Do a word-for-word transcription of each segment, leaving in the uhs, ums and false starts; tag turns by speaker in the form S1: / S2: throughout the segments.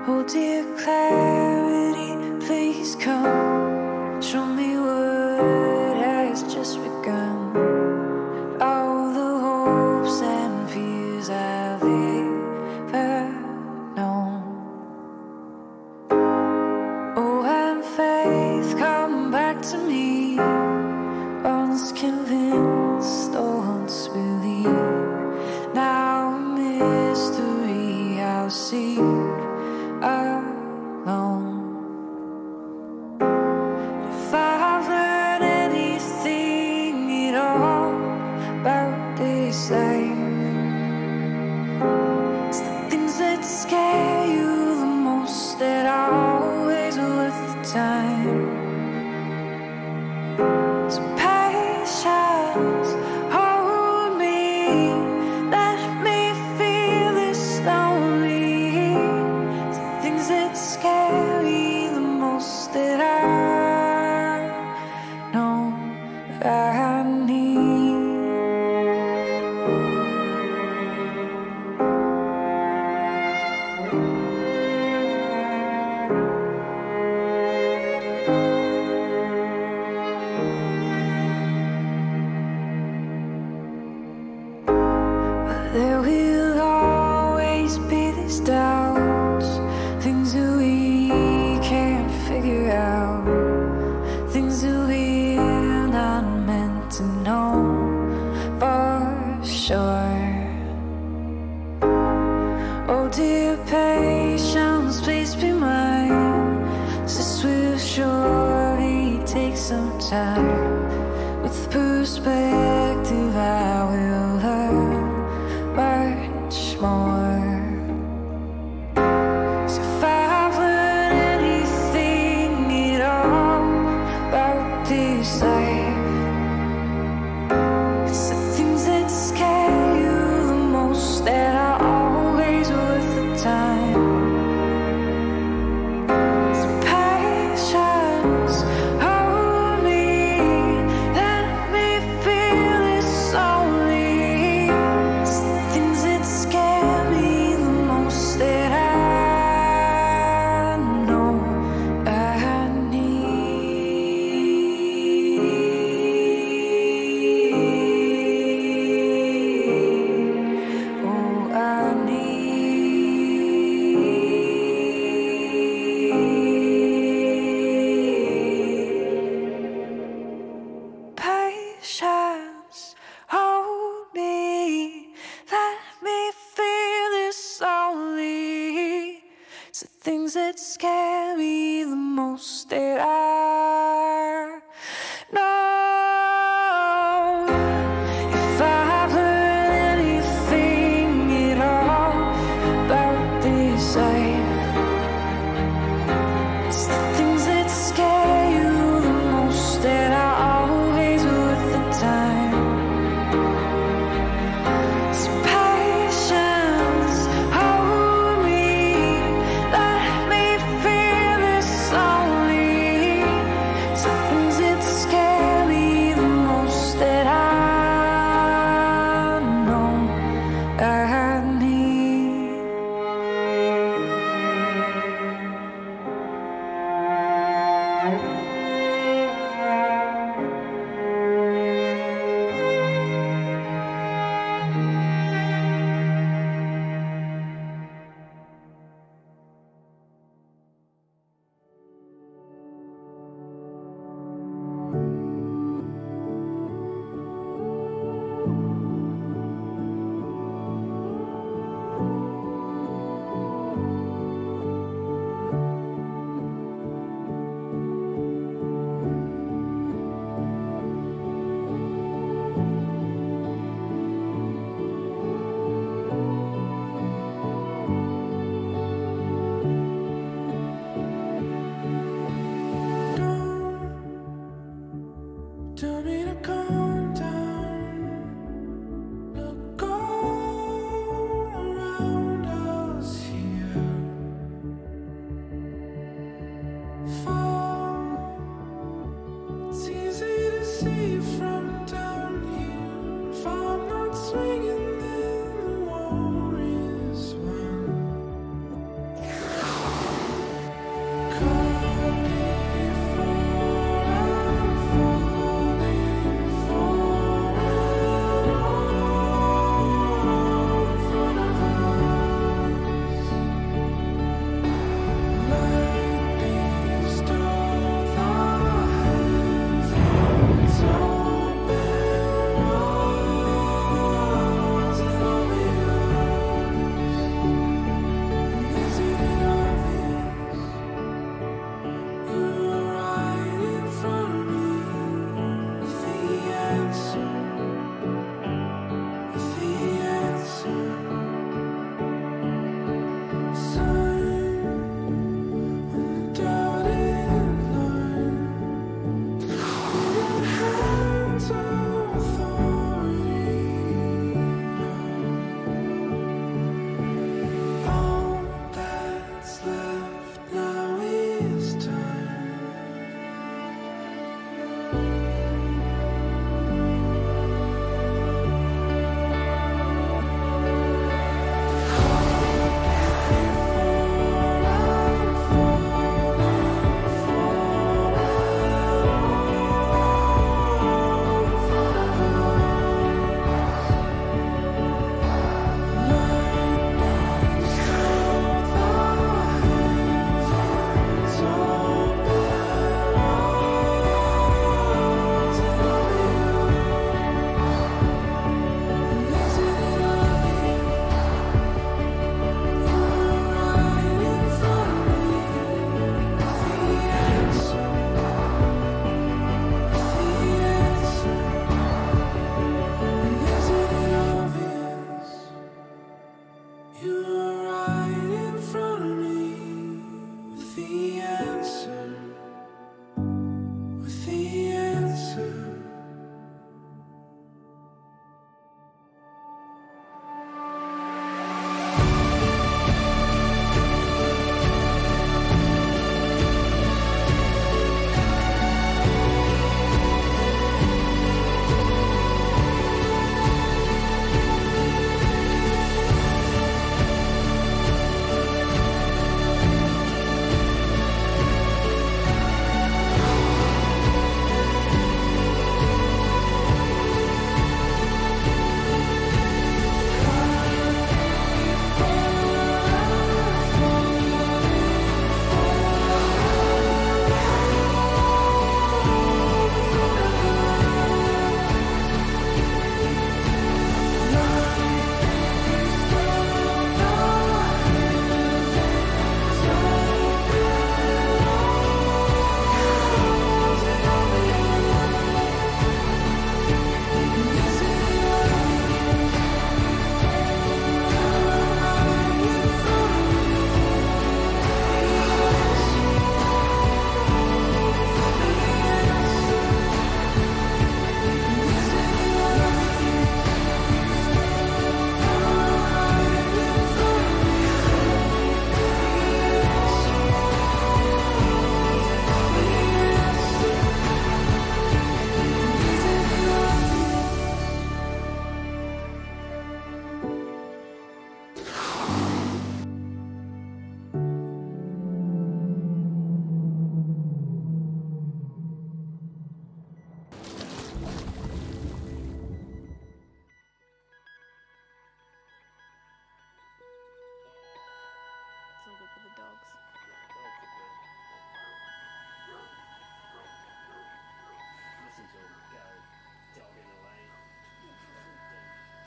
S1: Oh dear clarity, please come. Show me what has just begun. All the hopes and fears I've ever known. Oh, and faith, come back to me. Once convinced, once believe. Now a mystery I'll seek alone. If I've learned anything at all about this life, it's the things that scare you the most that are always worth the time. So patience, hold me, let me feel this lonely. It's the things that scare me the most that I know I need. There will always be these doubts, things that we can't figure out, things that we're not meant to know for sure. Oh dear patience, please be mine. This will surely take some time. With perspective I will learn much more. So if I've learned anything at all about this life, it's the things that scare you the most that are always worth the time. So patience, hold me, let me feel this lonely. It's the things that scare me the most that I know I need. Oh, I need patience. Hold me, let me feel this lonely. It's the things that scare me the most that I know. If I've learned anything at all about this life, it's the things that scare you the most that are always worth the time. So patience, hold me, let me feel this lonely. It's the things that scare me the most that I know I need. Tell me to calm down. Look all around us here. Fall. It's easy to see from down here. If I'm not swinging, then the war is won.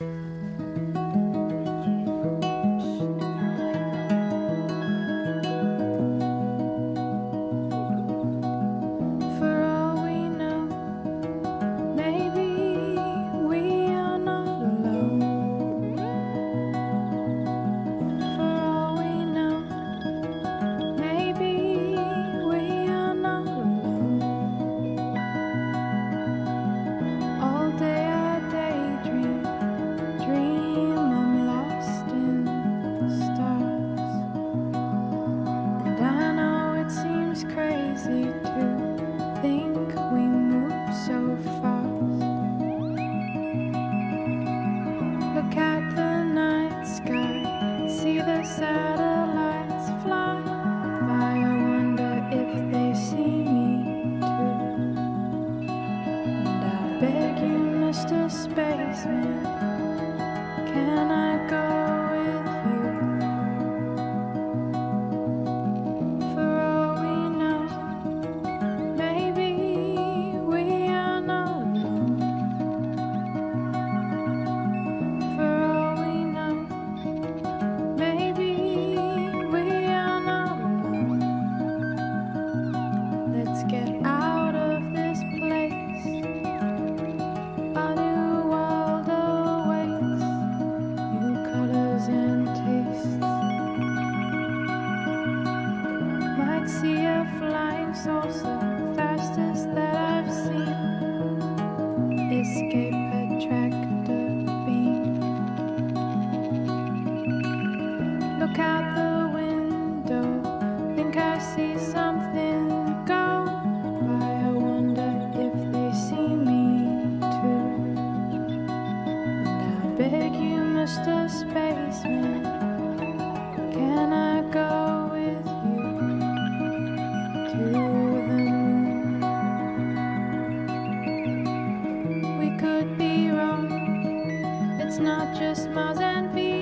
S1: It's not just miles and feet.